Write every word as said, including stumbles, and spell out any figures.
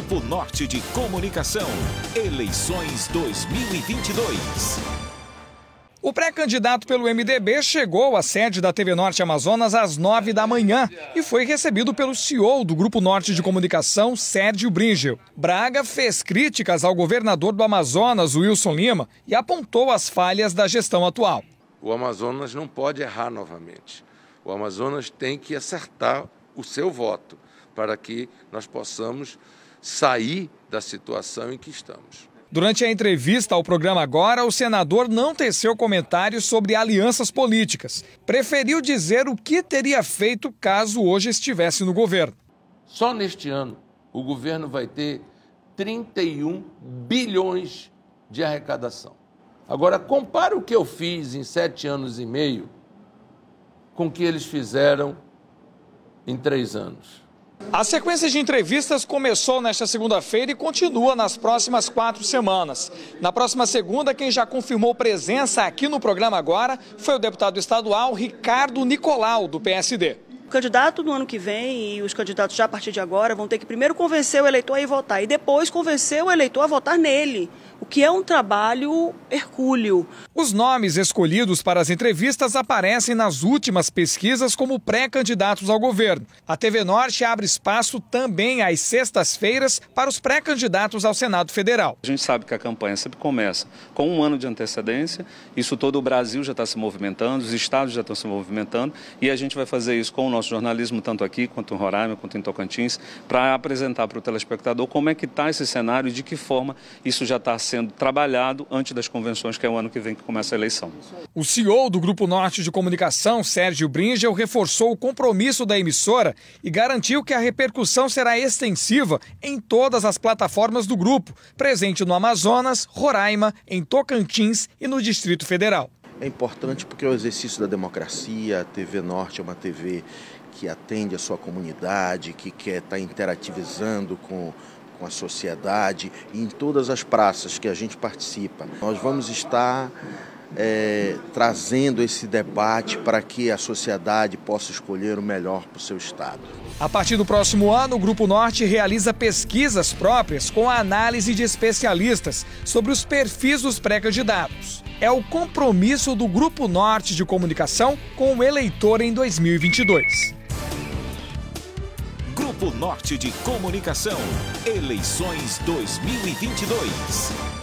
Grupo Norte de Comunicação. Eleições dois mil e vinte e dois. O pré-candidato pelo M D B chegou à sede da T V Norte Amazonas às nove da manhã e foi recebido pelo C E O do Grupo Norte de Comunicação, Sérgio Bringel. Braga fez críticas ao governador do Amazonas, Wilson Lima, e apontou as falhas da gestão atual. O Amazonas não pode errar novamente. O Amazonas tem que acertar o seu voto para que nós possamos sair da situação em que estamos. Durante a entrevista ao programa Agora, o senador não teceu comentários sobre alianças políticas. Preferiu dizer o que teria feito caso hoje estivesse no governo. Só neste ano, o governo vai ter trinta e um bilhões de arrecadação. Agora, compara o que eu fiz em sete anos e meio com o que eles fizeram em três anos. A sequência de entrevistas começou nesta segunda-feira e continua nas próximas quatro semanas. Na próxima segunda, quem já confirmou presença aqui no programa Agora foi o deputado estadual Ricardo Nicolau, do P S D. O candidato no ano que vem e os candidatos já a partir de agora vão ter que primeiro convencer o eleitor a ir votar e depois convencer o eleitor a votar nele, o que é um trabalho hercúleo. Os nomes escolhidos para as entrevistas aparecem nas últimas pesquisas como pré-candidatos ao governo. A T V Norte abre espaço também às sextas-feiras para os pré-candidatos ao Senado Federal. A gente sabe que a campanha sempre começa com um ano de antecedência, isso todo o Brasil já está se movimentando, os estados já estão se movimentando e a gente vai fazer isso com o nosso jornalismo, tanto aqui quanto em Roraima, quanto em Tocantins, para apresentar para o telespectador como é que está esse cenário e de que forma isso já está sendo trabalhado antes das convenções, que é o ano que vem que começa a eleição. O C E O do Grupo Norte de Comunicação, Sérgio Bringel, reforçou o compromisso da emissora e garantiu que a repercussão será extensiva em todas as plataformas do grupo, presente no Amazonas, Roraima, em Tocantins e no Distrito Federal. É importante porque é o exercício da democracia. A T V Norte é uma T V que atende a sua comunidade, que quer estar interativizando com, com a sociedade e em todas as praças que a gente participa. Nós vamos estar é, trazendo esse debate para que a sociedade possa escolher o melhor para o seu estado. A partir do próximo ano, o Grupo Norte realiza pesquisas próprias com a análise de especialistas sobre os perfis dos pré-candidatos. É o compromisso do Grupo Norte de Comunicação com o eleitor em dois mil e vinte e dois. Grupo Norte de Comunicação. Eleições dois mil e vinte e dois.